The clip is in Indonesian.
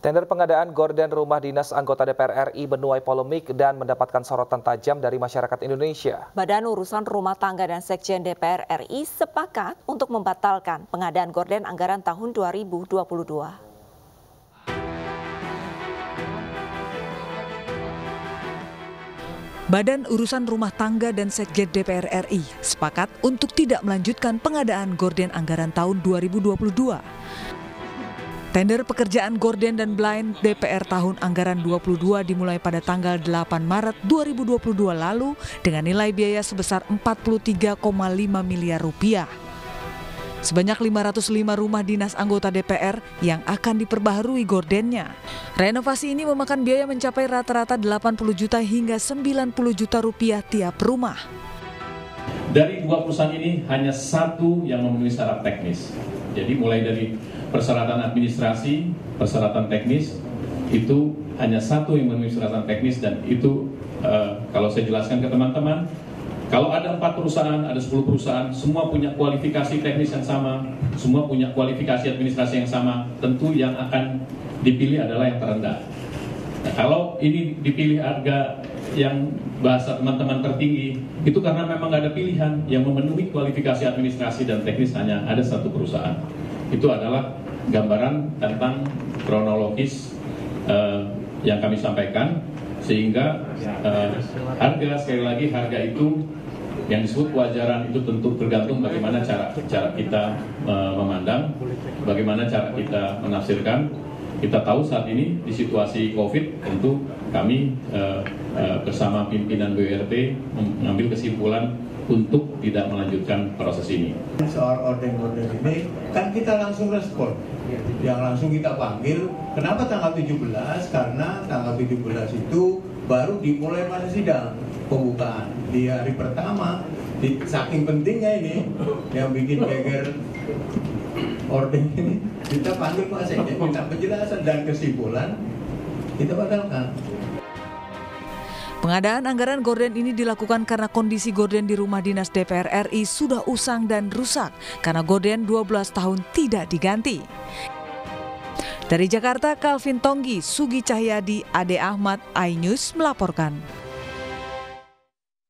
Tender pengadaan gorden rumah dinas anggota DPR RI menuai polemik dan mendapatkan sorotan tajam dari masyarakat Indonesia. Badan Urusan Rumah Tangga dan Sekjen DPR RI sepakat untuk membatalkan pengadaan gorden anggaran tahun 2022. Badan Urusan Rumah Tangga dan Sekjen DPR RI sepakat untuk tidak melanjutkan pengadaan gorden anggaran tahun 2022. Tender pekerjaan gorden dan blind DPR tahun anggaran 22 dimulai pada tanggal 8 Maret 2022 lalu dengan nilai biaya sebesar 43,5 miliar rupiah. Sebanyak 505 rumah dinas anggota DPR yang akan diperbaharui gordennya. Renovasi ini memakan biaya mencapai rata-rata 80 juta hingga 90 juta rupiah tiap rumah. Dari dua perusahaan ini hanya satu yang memenuhi syarat teknis. Jadi mulai dari persyaratan administrasi, persyaratan teknis, itu hanya satu yang memenuhi persyaratan teknis dan itu kalau saya jelaskan ke teman-teman, kalau ada 4 perusahaan, ada 10 perusahaan, semua punya kualifikasi teknis yang sama, semua punya kualifikasi administrasi yang sama, tentu yang akan dipilih adalah yang terendah. Nah, kalau ini dipilih harga yang bahasa teman-teman tertinggi, itu karena memang nggak ada pilihan. Yang memenuhi kualifikasi administrasi dan teknis hanya ada satu perusahaan. Itu adalah gambaran tentang kronologis yang kami sampaikan, sehingga harga, sekali lagi harga itu yang disebut kewajaran itu tentu tergantung bagaimana cara kita memandang, bagaimana cara kita menafsirkan. Kita tahu saat ini di situasi COVID, tentu kami bersama pimpinan BURT mengambil kesimpulan untuk tidak melanjutkan proses ini. Soal orden-orden ini kan kita langsung respon, yang langsung kita panggil. Kenapa tanggal 17? Karena tanggal 17 itu baru dimulai masa sidang pembukaan di hari pertama. Saking pentingnya ini yang bikin geger orden ini, kita panggil Pak Sekjen, minta penjelasan dan kesimpulan, kita batalkan. Pengadaan anggaran gorden ini dilakukan karena kondisi gorden di rumah dinas DPR RI sudah usang dan rusak karena gorden 12 tahun tidak diganti. Dari Jakarta, Calvin Tonggi, Sugi Cahyadi, Ade Ahmad, iNews melaporkan.